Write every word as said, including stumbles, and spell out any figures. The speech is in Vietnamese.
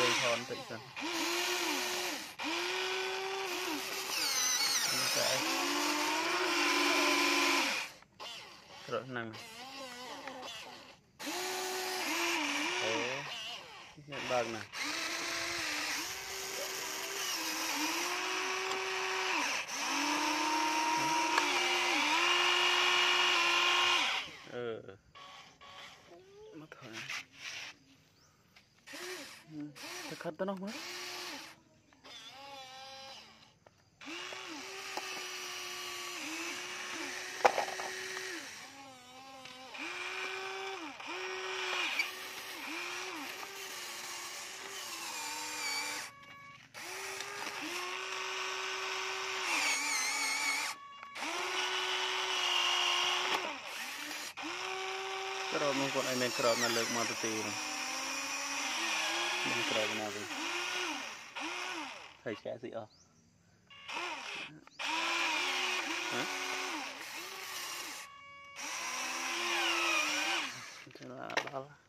chơi thon tự sân cái rồi năng ồ nhận bằng này ừ mất thôi thật khát tao nó mất rồi mong con anh nên cọp là lực mà tụi mình cọp nào rồi thầy sẽ gì ở hả thế là bao